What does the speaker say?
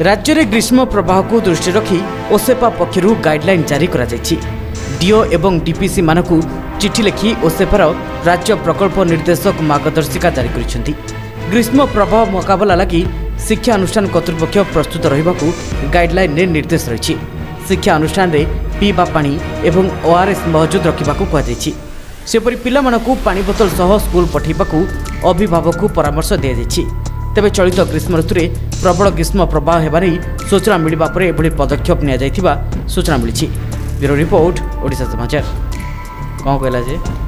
राज्य में ग्रीष्म प्रवाह को दृष्टि रखी ओसेपा पक्षर गाइडलाइन जारी करा जायछि। डीओ एवं डीपीसी मानकु चिठी लिखि ओसेपार राज्य प्रकल्प निर्देशक मार्गदर्शिका जारी करिसेंति। ग्रीष्म प्रवाह मुकाबला लगी शिक्षा अनुष्ठान कर्तृपक्ष प्रस्तुत रहिबाकु गाइडलाइन ने निर्देश रही। शिक्षा अनुष्ठान रे पीवा पानी एवं ओआरएस मौजूद रखिबाकु कहा जायछि। सेपरि पिलामानकु पानी बोतल सह स्कूल पठेबाकु अभिभावक को परामर्श दिया जायछि। तेबे चलित ग्रीष्म ऋतु में प्रबल ग्रीष्म प्रवाह हेबारे सूचना मिलवा पर एभली पदक्षेप निया जायथिबा सूचना मिली। ब्यूरो रिपोर्ट ओडिशा समाचार। कौन कहला जे